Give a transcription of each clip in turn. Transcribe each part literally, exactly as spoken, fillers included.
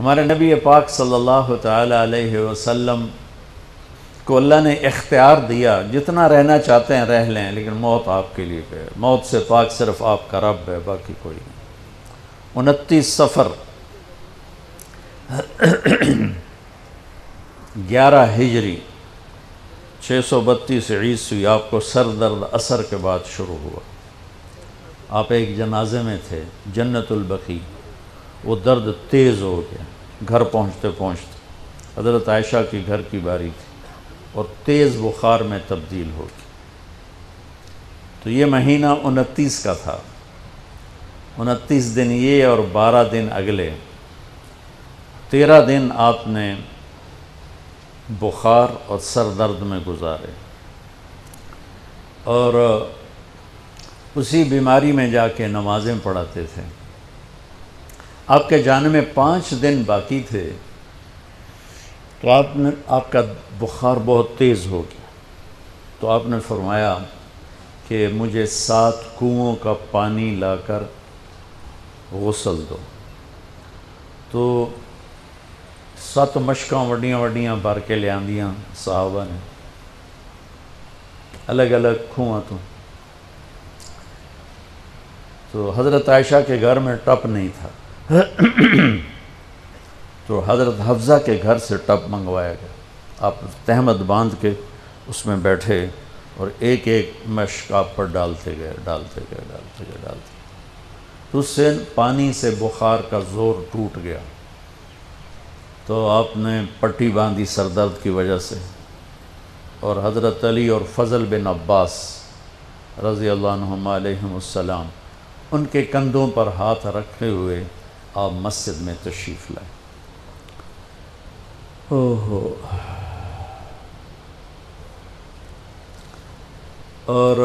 ہمارے نبی پاک صلی اللہ تعالی علیہ وسلم کو اللہ نے اختیار دیا، جتنا رہنا چاہتے ہیں رہ لیں، لیکن موت آپ کے لیے ہے، موت سے پاک صرف آپ کا رب ہے، باقی کوئی نہیں۔ انتیس سفر گیارہ ہجری چھ سو بتیس عیسوی آپ کو سر درد عصر کے بعد شروع ہوا۔ آپ ایک جنازے میں تھے جنت البقیع، وہ درد تیز ہو گیا گھر پہنچتے پہنچتے، حضرت عائشہ کی گھر کی باری تھی اور تیز بخار میں تبدیل ہو گئی۔ تو یہ مہینہ انتیس کا تھا، انتیس دن یہ اور بارہ دن اگلے، تیرہ دن آپ نے بخار اور سر درد میں گزارے، اور اسی بیماری میں جا کے نمازیں پڑھاتے تھے۔ آپ کے جانے میں پانچ دن باقی تھے تو آپ نے آپ کا بخار بہت تیز ہو گیا، تو آپ نے فرمایا کہ مجھے سات کنوؤں کا پانی لا کر غسل دو۔ تو سات مشکاں وڈیاں وڈیاں بھر کے لے آندیاں صحابہ نے الگ الگ کنواں تو تو حضرت عائشہ کے گھر میں ٹپ نہیں تھا، تو حضرت حفصہ کے گھر سے ٹپ منگوایا گیا۔ آپ تہمت باندھ کے اس میں بیٹھے اور ایک ایک مشک آپ پر ڈالتے گئے ڈالتے گئے ڈالتے گئے ڈالتے گئے تو اس سے پانی سے بخار کا زور ٹوٹ گیا۔ تو آپ نے پٹی باندھی سر درد کی وجہ سے، اور حضرت علی اور فضل بن عباس رضی اللہ عنہما علیہم السلام ان کے کندھوں پر ہاتھ رکھے ہوئے آپ مسجد میں تشریف لائے۔ اوہو اور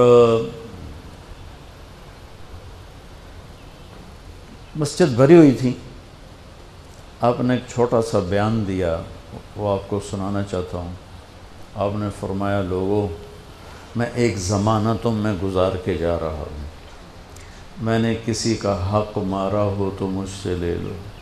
مسجد بھری ہوئی تھی۔ آپ نے ایک چھوٹا سا بیان دیا، وہ آپ کو سنانا چاہتا ہوں۔ آپ نے فرمایا، لوگوں میں ایک زمانہ تم میں گزار کے جا رہا ہوں، میں نے کسی کا حق مارا ہو تو مجھ سے لے لو،